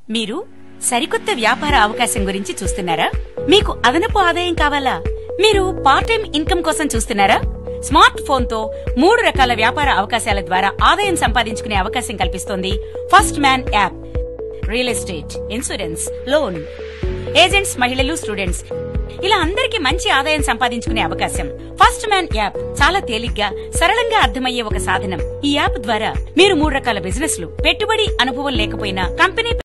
మీరు సరికొత్త వ్యాపార అవకాశం గురించి చూస్తున్నారా? మీకు అదనపు ఆదాయం కావాలా? మీరు పార్ట్ టైం ఇన్కమ్ కోసం చూస్తున్నారా? స్మార్ట్ ఫోన్ తో 3 రకాల వ్యాపార అవకాశాల ద్వారా ఆదాయం సంపాదించుకునే అవకాశం కల్పిస్తోంది first man app. Real estate, insurance, loan, agents, మహిళలు, స్టూడెంట్స్ ఇలా అందరికీ మంచి ఆదాయం సంపాదించుకునే అవకాశం. ఫస్ట్ మ్యాన్ యాప్ చాలా తేలిగ్గా, సరళంగా అర్థమయ్యే ఒక సాధనం. ఈ యాప్ ద్వారా మీరు 3 రకాల బిజినెస్లు, పెట్టుబడి అనుభవం లేకపోయినా కంపెనీ